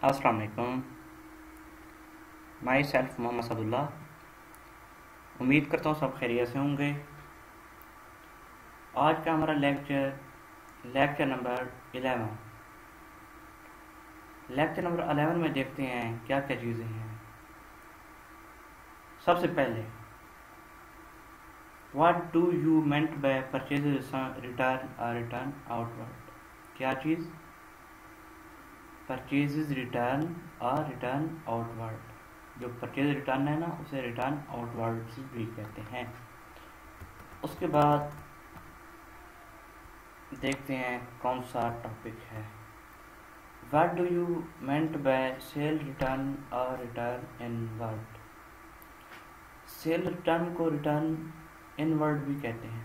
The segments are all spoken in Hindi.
अस्सलाम वालेकुम। Myself Mohammad Sadullah. उम्मीद करता हूँ सब खैरियत से होंगे। आज का हमारा लेक्चर नंबर 11। लेक्चर नंबर 11 में देखते हैं क्या क्या चीज़ें हैं। सबसे पहले, what do you meant by purchase return और रिटर्न आउटवर्ड। क्या चीज़? परचेज रिटर्न और रिटर्न आउटवर्ड। जो परचेज रिटर्न है ना, उसे रिटर्न आउटवर्ड भी कहते हैं। उसके बाद देखते हैं कौन सा टॉपिक है। What do you meant by sale return और रिटर्न इनवर्ड। सेल रिटर्न को रिटर्न इनवर्ड भी कहते हैं।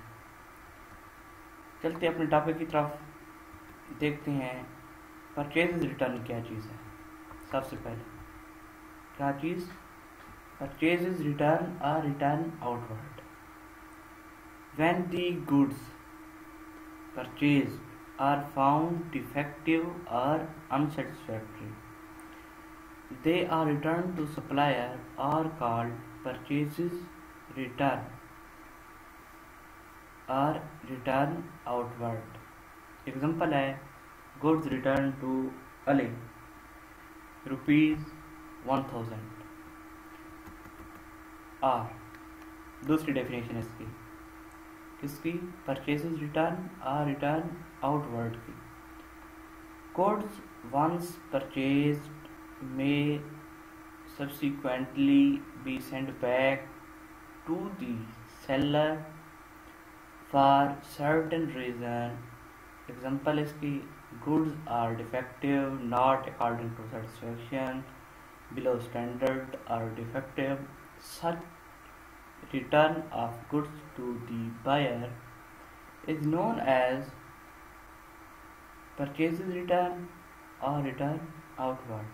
चलते अपने टॉपिक की तरफ, देखते हैं परचेज रिटर्न क्या चीज़ है। सबसे पहले क्या चीज़? परचेज रिटर्न और return outward. When the goods purchased are found defective or unsatisfactory, they are returned to supplier or called purchases return or return outward. Example है goods returned to Ali ₹1000। और दूसरी डेफिनेशन इसकी किसकी? परचेजेस रिटर्न और रिटर्न आउटवर्ड की। Goods once purchased may subsequently be sent back to the seller for certain reason. Example इसकी goods are defective, not according to satisfaction, below standard or defective. Such return of goods to the buyer is known as purchases return or return outward.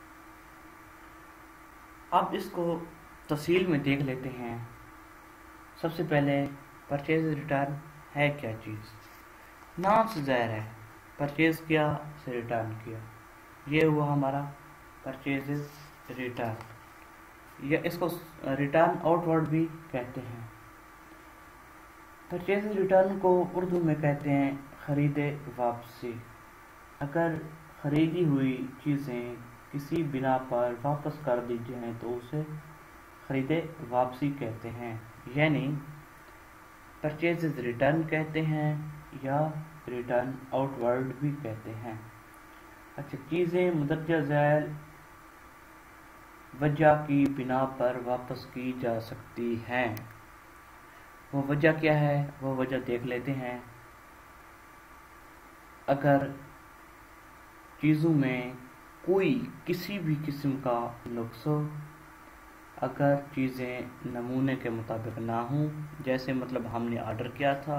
अब इसको तफसील में देख लेते हैं। सबसे पहले परचेज रिटर्न है क्या चीज़? नाम से ज़ाहिर है, परचेज किया से रिटर्न किया, ये हुआ हमारा परचेज रिटर्न, या इसको रिटर्न आउटवर्ड भी कहते हैं। परचेज रिटर्न को उर्दू में कहते हैं खरीदे वापसी। अगर खरीदी हुई चीज़ें किसी बिना पर वापस कर दी जाएँ तो उसे खरीदे वापसी कहते हैं, यानी परचेज रिटर्न कहते हैं या रिटर्न आउटवर्ड भी कहते हैं। अच्छा, चीज़ें मुद्दत ज़ैल वजह की बिना पर वापस की जा सकती हैं। वो वजह क्या है? वो वजह देख लेते हैं। अगर चीज़ों में कोई किसी भी किस्म का नुक्स हो, अगर चीज़ें नमूने के मुताबिक ना हों, जैसे मतलब हमने ऑर्डर किया था,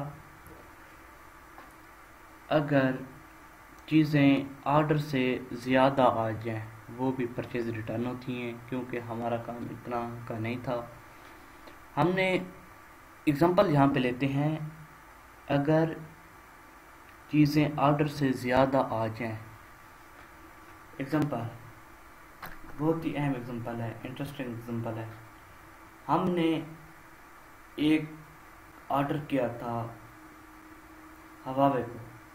अगर चीज़ें ऑर्डर से ज़्यादा आ जाएं, वो भी परचेज रिटर्न होती हैं, क्योंकि हमारा काम इतना का नहीं था। हमने एग्ज़ाम्पल यहाँ पे लेते हैं। अगर चीज़ें ऑर्डर से ज़्यादा आ जाएं, एग्ज़ाम्पल बहुत ही अहम एग्ज़ाम्पल है, इंटरेस्टिंग एग्ज़ाम्पल है। हमने एक ऑर्डर किया था हवावे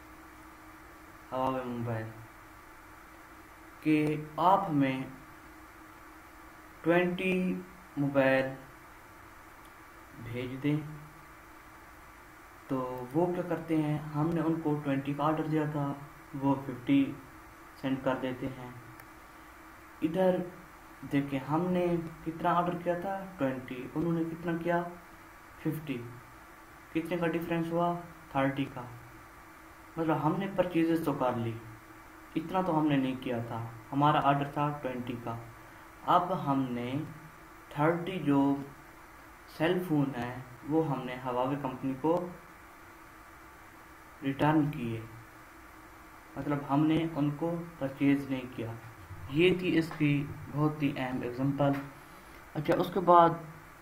मोबाइल कि आप हमें 20 मोबाइल भेज दें। तो वो क्या करते हैं, हमने उनको 20 का ऑर्डर दिया था, वो 50 सेंड कर देते हैं। इधर देखिए, हमने कितना ऑर्डर किया था 20, उन्होंने कितना किया 50। कितने का डिफरेंस हुआ? 30 का। मतलब हमने परचेजेस तो कर ली, इतना तो हमने नहीं किया था। हमारा ऑर्डर था 20 का। अब हमने 30 जो सेल फोन है वो हमने हवावे कंपनी को रिटर्न किए, मतलब हमने उनको परचेज नहीं किया। ये थी इसकी बहुत ही अहम एग्जांपल। अच्छा, उसके बाद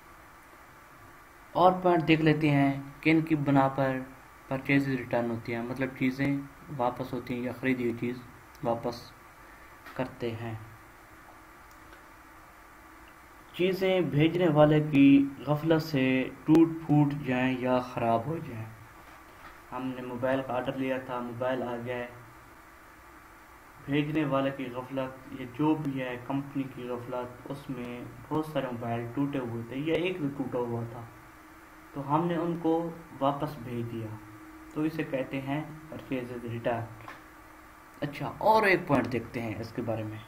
और पॉइंट देख लेते हैं किन की बना पर परचेज रिटर्न होती हैं, मतलब चीज़ें वापस होती हैं या ख़रीदी हुई चीज़ वापस करते हैं। चीज़ें भेजने वाले की गफलत से टूट फूट जाएं या ख़राब हो जाएं। हमने मोबाइल का ऑर्डर लिया था, मोबाइल आ गया है, भेजने वाले की गफलत, ये जो भी है कंपनी की गफलत, उसमें बहुत सारे मोबाइल टूटे हुए थे या एक भी टूटा हुआ था, तो हमने उनको वापस भेज दिया, तो इसे कहते हैं परचेज रिटर्न। अच्छा, और एक पॉइंट देखते हैं इसके बारे में।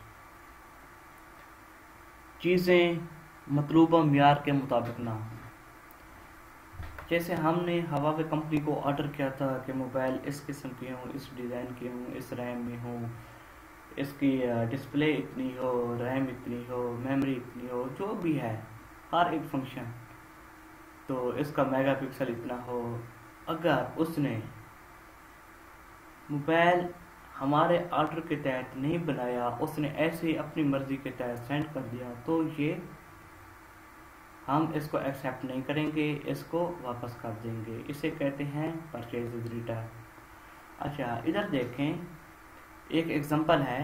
चीज़ें मतलूबा मियार के मुताबिक ना हो। जैसे हमने हवावे कंपनी को ऑर्डर किया था कि मोबाइल इस किस्म के हों, इस डिज़ाइन के हों, इस रैम में हों, इसकी डिस्प्ले इतनी हो, रैम इतनी हो, मेमोरी इतनी हो, जो भी है हर एक फंक्शन, तो इसका मेगापिक्सल इतना हो। अगर उसने मोबाइल हमारे ऑर्डर के तहत नहीं बनाया, उसने ऐसे ही अपनी मर्जी के तहत सेंड कर दिया, तो ये हम इसको एक्सेप्ट नहीं करेंगे, इसको वापस कर देंगे। इसे कहते हैं परचेज रिटर्न। अच्छा, इधर देखें, एक एग्जांपल है,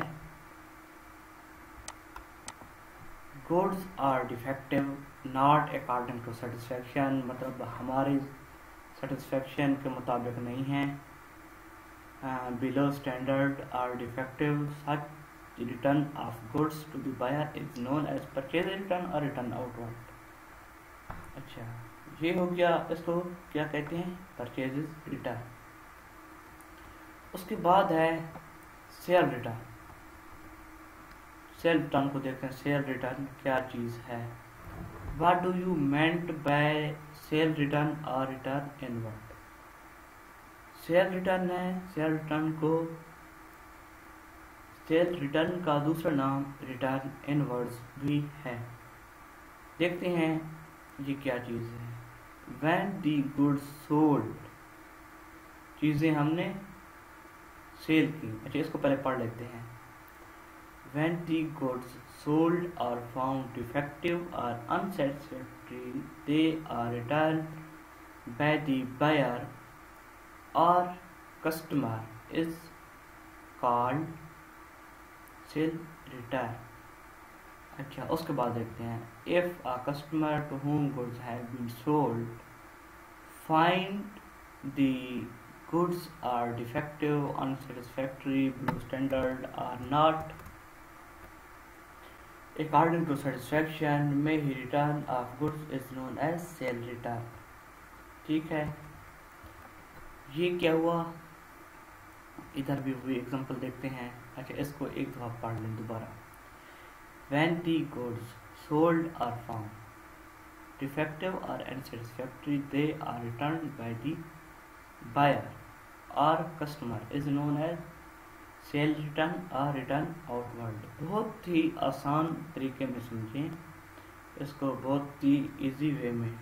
goods are defective not according to satisfaction, मतलब हमारी सेटिस्फेक्शन के मुताबिक नहीं है। Below standard or defective, such return of goods to the buyer is known as purchase return और रिटर्न आउटवर्ड। अच्छा, ये हो गया, इसको क्या कहते हैं, परचेज रिटर्न। उसके बाद है सेल रिटर्न। सेल रिटर्न को देखते हैं, सेल रिटर्न क्या चीज़ है। What do you meant by sale return और रिटर्न इनवर्ड। सेल रिटर्न है, सेल रिटर्न का दूसरा नाम रिटर्न इनवर्ड्स भी है। देखते हैं ये क्या चीज़ है। When the goods sold, चीज़ें हमने सेल की। अच्छा, इसको पहले पढ़ लेते हैं। When the goods sold are found defective or unsatisfactory, they are returned by the buyer or customer is called sale return। अच्छा, उसके बाद देखते हैं, if a customer to whom goods have been sold find the goods are defective, unsatisfactory, below standard, or not according to satisfaction, may he return of goods is known as sale return। ठीक है, ये क्या हुआ, इधर भी वही एग्जांपल देखते हैं। अच्छा, इसको एक दफा पढ़ लें दोबारा। When the goods sold are found defective or unsatisfactory, they are returned by the buyer or customer is known as sale return और रिटर्न आउटवर्ड। बहुत ही आसान तरीके में समझें इसको, बहुत ही इजी वे में।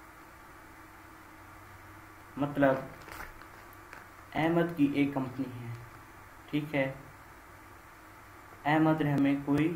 मतलब अहमद की एक कंपनी है, ठीक है, अहमद ने हमें कोई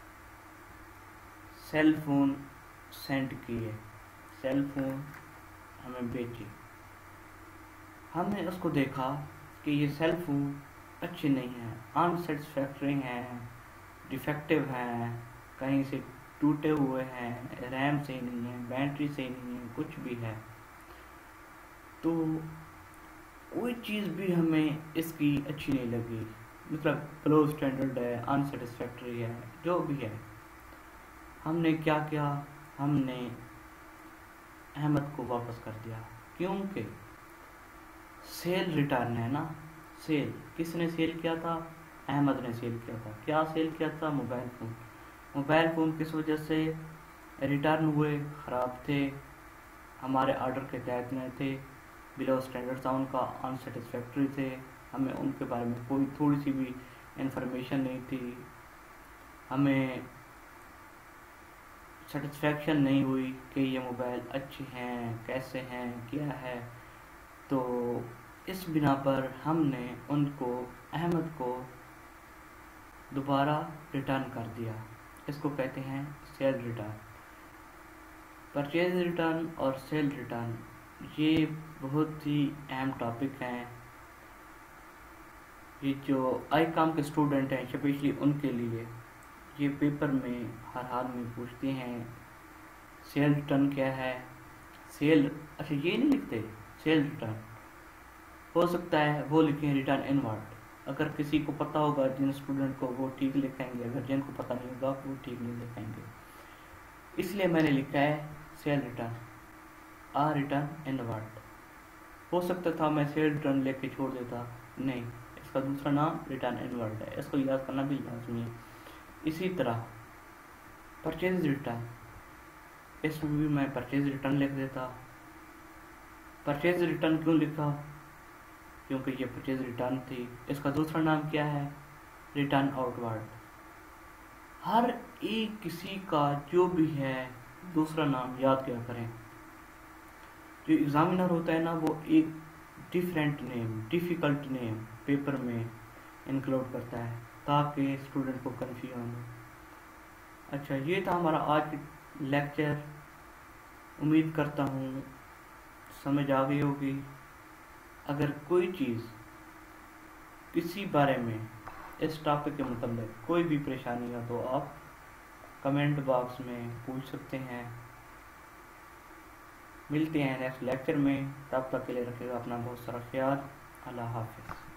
सेल फोन सेंड किए, सेल फोन हमें बेची। हमने उसको देखा कि ये सेल फोन अच्छे नहीं हैं, अनसेटिस्फैक्टरी हैं, डिफेक्टिव हैं, कहीं से टूटे हुए हैं, रैम सही नहीं है, बैटरी सही नहीं है, कुछ भी है, तो कोई चीज़ भी हमें इसकी अच्छी नहीं लगी, मतलब लो स्टैंडर्ड है, अनसेटिस्फैक्टरी है, जो भी है। हमने क्या किया, हमने अहमद को वापस कर दिया, क्योंकि सेल रिटर्न है ना। सेल किसने सेल किया था, अहमद ने सेल किया था। क्या सेल किया था, मोबाइल फ़ोन। मोबाइल फ़ोन किस वजह से रिटर्न हुए, ख़राब थे, हमारे ऑर्डर के तहत नहीं थे, बिलो स्टैंडर्ड था उनका, अनसेटिस्फैक्टरी थे, हमें उनके बारे में कोई थोड़ी सी भी इंफॉर्मेशन नहीं थी, हमें सेटिस्फैक्शन नहीं हुई कि ये मोबाइल अच्छे हैं, कैसे हैं, क्या है। तो इस बिना पर हमने उनको, अहमद को दोबारा रिटर्न कर दिया। इसको कहते हैं सेल रिटर्न। परचेज रिटर्न और सेल रिटर्न ये बहुत ही अहम टॉपिक हैं। ये जो आई काम के स्टूडेंट हैं स्पेशली उनके लिए ये पेपर में हर हाल में पूछते हैं सेल रिटर्न क्या है। सेल अच्छा ये नहीं लिखते सेल रिटर्न, हो सकता है वो लिखें रिटर्न इनवर्ड। अगर किसी को पता होगा जिन स्टूडेंट को वो ठीक लिखेंगे, अगर जिनको पता नहीं होगा वो ठीक नहीं लिखेंगे, इसलिए मैंने लिखा है sale return or return inward. हो सकता था मैं सेल रिटर्न लेके छोड़ देता, नहीं, इसका दूसरा नाम रिटर्न इनवर्ड है, इसको याद करना भी लाजमी है। इसी तरह परचेज रिटर्न, इसमें भी मैं परचेज रिटर्न लिख देता। परचेज रिटर्न क्यों लिखा, क्योंकि ये परचेज रिटर्न थी। इसका दूसरा नाम क्या है, रिटर्न आउटवर्ड। हर एक किसी का जो भी है दूसरा नाम याद क्या करें। जो एग्जामिनर होता है ना वो एक different name, difficult name paper में इंक्लूड करता है ताकि स्टूडेंट को कन्फ्यूजन हो। अच्छा ये था हमारा आज लेक्चर, उम्मीद करता हूँ समझ आ गई होगी। अगर कोई चीज़ किसी बारे में इस टॉपिक के मतलब कोई भी परेशानी हो तो आप कमेंट बॉक्स में पूछ सकते हैं। मिलते हैं नेक्स्ट लेक्चर में, तब तक के लिए रखिएगा अपना बहुत सारा ख्याल। अल्लाह हाफिज़।